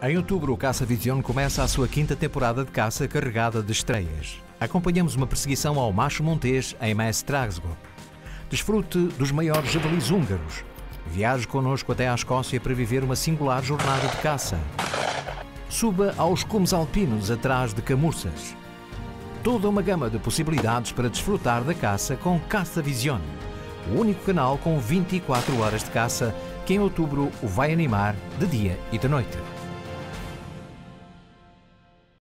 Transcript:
Em outubro, o Caça Vision começa a sua quinta temporada de caça carregada de estreias. Acompanhamos uma perseguição ao macho montês em Maestrasgo. Desfrute dos maiores javalis húngaros. Viaje connosco até à Escócia para viver uma singular jornada de caça. Suba aos cumes alpinos atrás de camurças. Toda uma gama de possibilidades para desfrutar da caça com Caça Vision, o único canal com 24 horas de caça que em outubro o vai animar de dia e de noite.